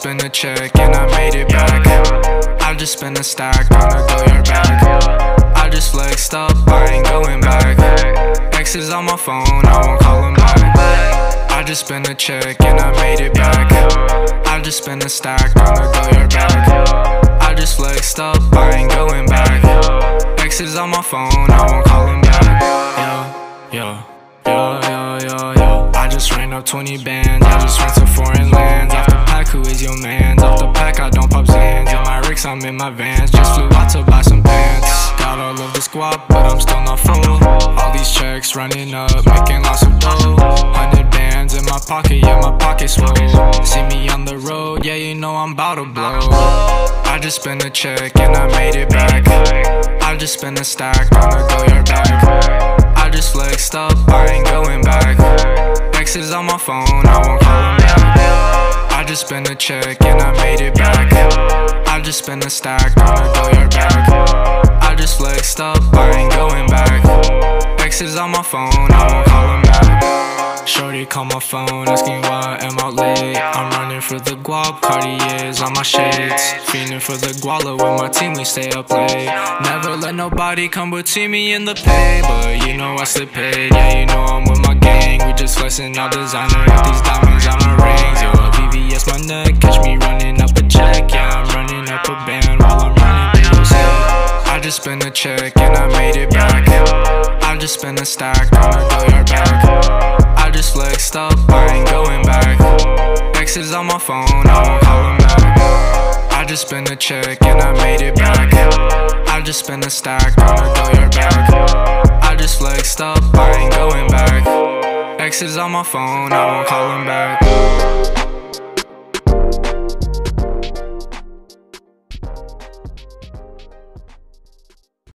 spent a check and I made it back. I just spent a stack, gonna go your back. I just flexed up, I ain't going back. Exes on my phone, I won't call them back. I just spent a check and I made it back. I just spent a stack, gonna go your back. I just flexed up, I ain't going back. Exes on my phone, I won't call them back. Yo. I just ran up 20 bands, I just went to foreign lands. Off the pack, who is your mans? Off the pack, I don't pop Zans. In my Ricks, I'm in my Vans. Just flew out to buy some pants. Got all of the squad, but I'm still not full. All these checks running up, making lots of dough. 100 bands in my pocket, yeah, my pocket's swole. See me on the road, yeah, you know I'm about to blow. I just spent a check and I made it back. I just spent a stack, gonna go your back. I just flexed up, I ain't going back. Exes on my phone, I won't call them back. I just spent a check and I made it back. I just spent a stack, gonna go your back. I just flexed up, I ain't going back. Exes on my phone, I won't call them back. Shorty call my phone, asking why I'm out late. I'm running for the guap, Cartiers on my shades. Fiending for the guala with my team, we stay up late. Never let nobody come between me and the pay, but you know I slip paid. Yeah, you know I'm with my gang, we just flexing all designer. With these diamonds on my rings, yo, VVS my neck. Catch me running up a check, yeah, I'm running up a band while I'm running through those head. I just spent a check and I made it back. I just spent a stack, gonna go your back. I just flexed up, I ain't going back. Exes on my phone, I won't call them back. I just spent a check and I made it back. I just spent a stack, gonna go your back. I just flexed up, I ain't going back. Exes on my phone, I won't call them back.